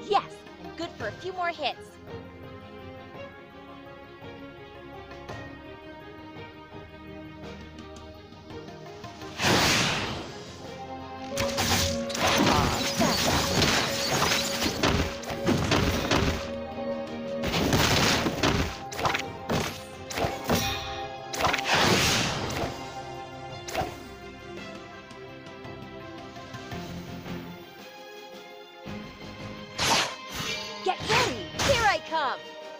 Yes, and good for a few more hits. Get ready! Here I come!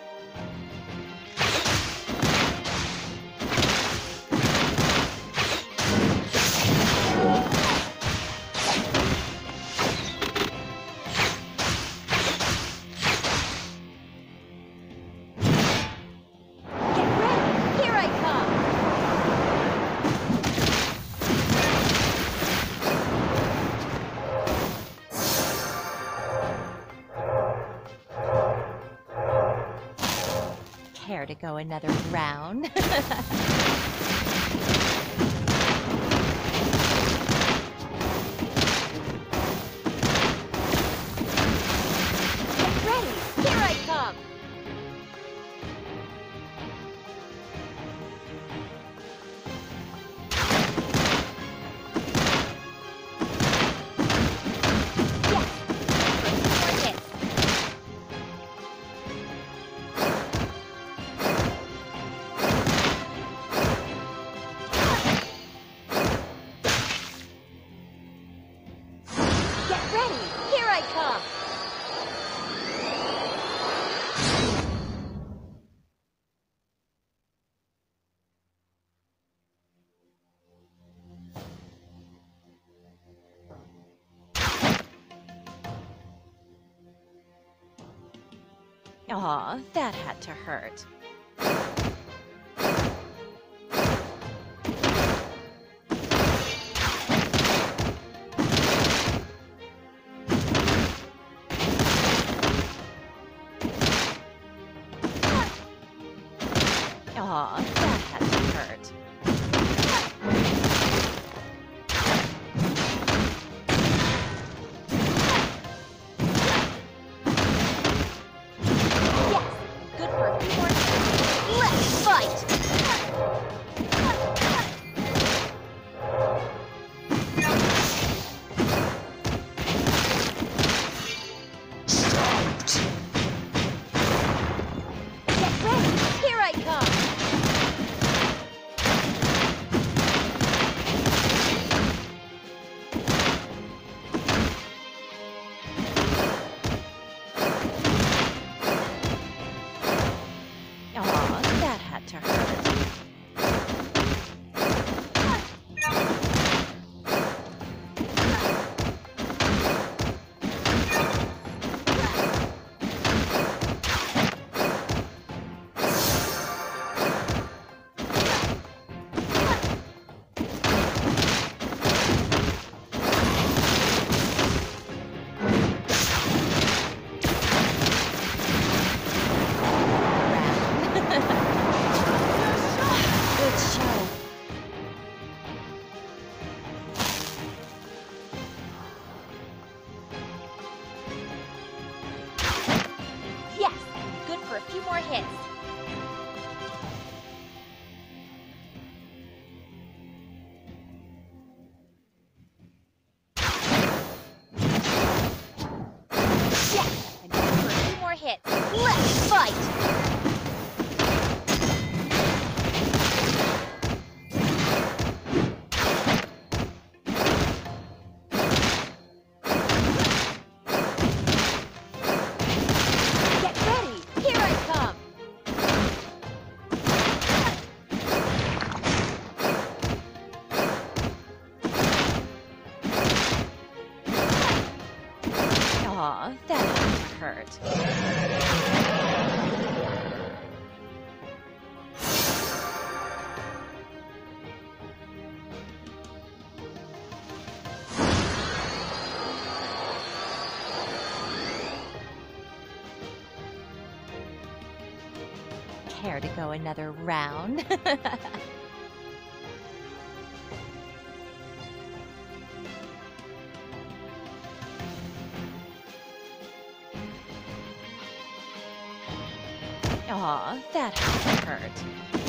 Get ready! Here I come! Care to go another round? Get ready! Here I come! Yes! For a few more hits. Get ready! Here I come! Aw, that had to hurt. Aw, that had to hurt. Yes! Good for a few more hits. Let's fight! Get ready! Here I come! Aw, that had to hurt. Good show. Yes, good for a few more hits. Yes, and good for a few more hits. Let's fight! Get ready! Here I come! Aw, that had to hurt. Care to go another round? Aw, that had to hurt.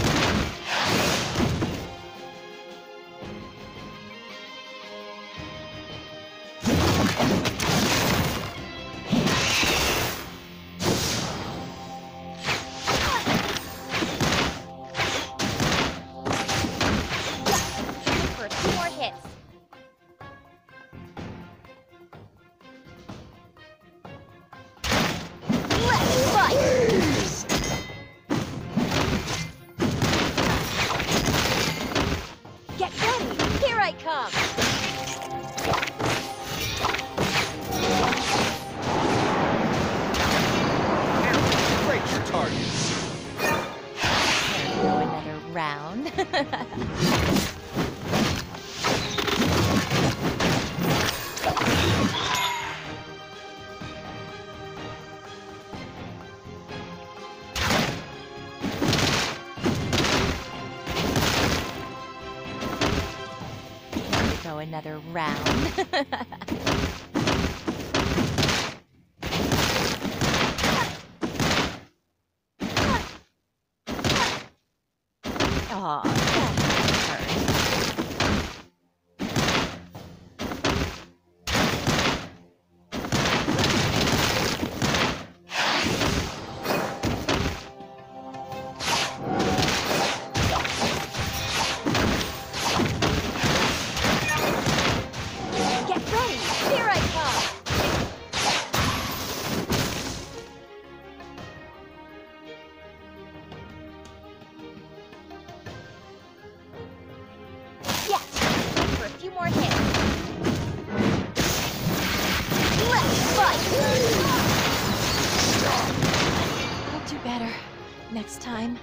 For 2 more hits. Let's fight! Get ready! Here I come! Break your targets. There we go, another round. Go another round. Aw, that hurt. Get ready! Here I come! Yes! For a few more hits. Let's fight! I'll do better next time.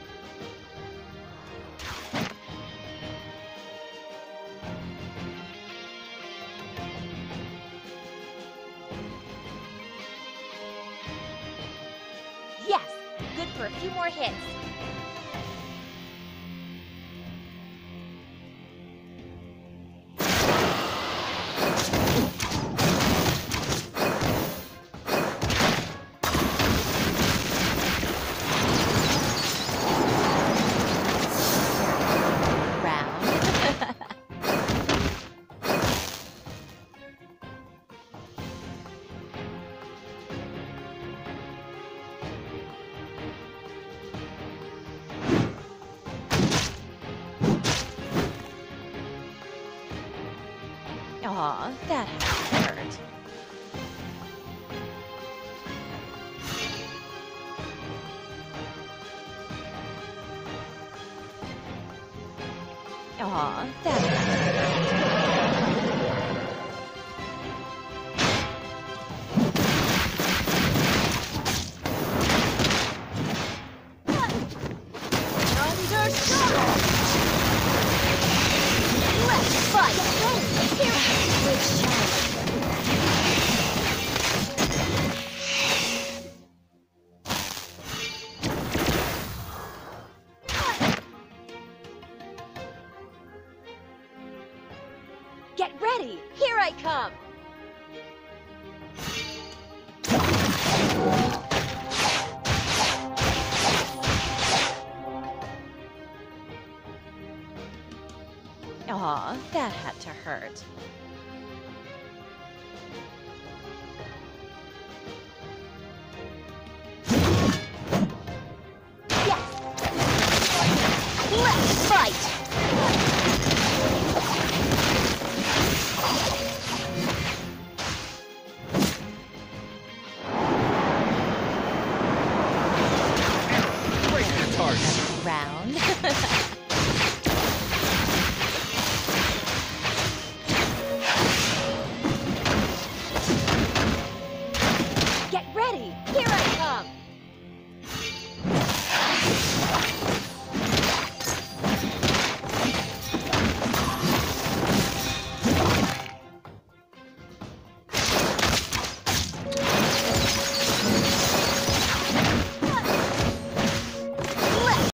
Yes! Good for a few more hits. Round. Aw, that hurt. Aw, that hurt. Understood! Let's fight! Here with Get ready! Here I come! Aw, that had to hurt.